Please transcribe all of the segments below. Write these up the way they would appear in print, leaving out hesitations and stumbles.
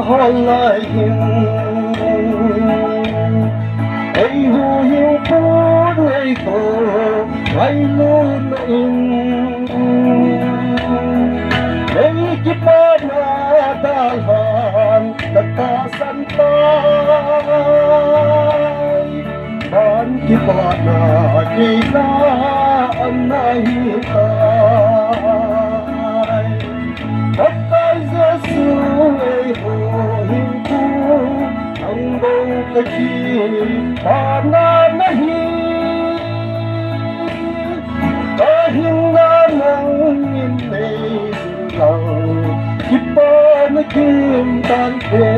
lại hình ấy hu hiu phút ngày tổ ngày luôn in ấy kiếp na ta hàn ta san tay ban kiếp na kỳ na anh nay ta Giêsu ơi hồ hiu tu ang bông ta chi ta na nahi ta hin na nang in nay lang kipa na kim tan pe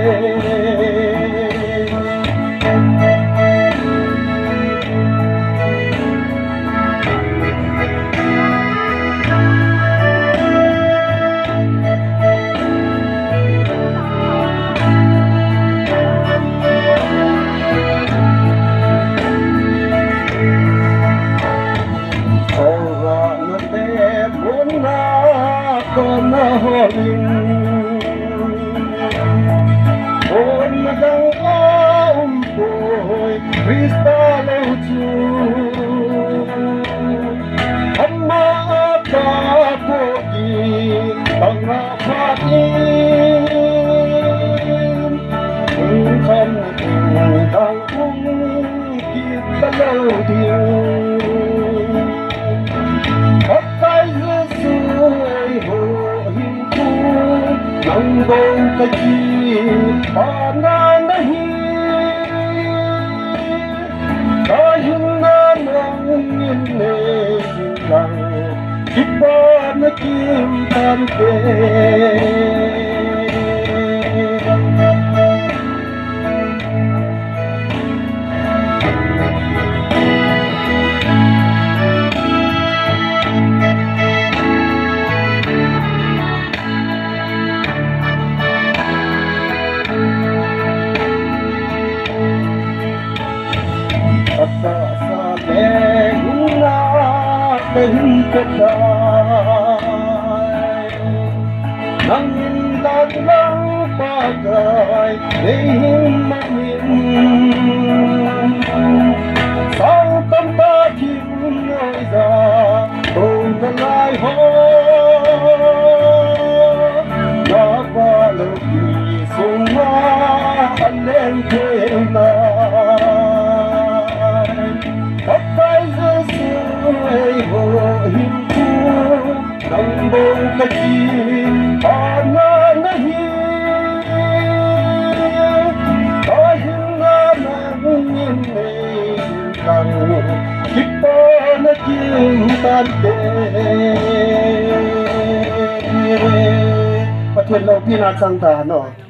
con holing ôn đang ôm bồi Krista lâu chu amma ta pogi tanga phatin không đang kita lâu điều ang bông ta chi pa na nahi ta hin na nang in ne lang kipa na kim tan pe tình kết đại nắng lan nắng ba đời để mắt nhìn sau tâm ta chim nơi già tồn thân lại hó đã qua lời sung hoa anh lên thêm lại khắp tay Giêsu ơi hồ hiu tu nang bông ta chi pa na nahi ta hin na nang in nei lang kipa na kim tan pe Pathian lo pina sang ta no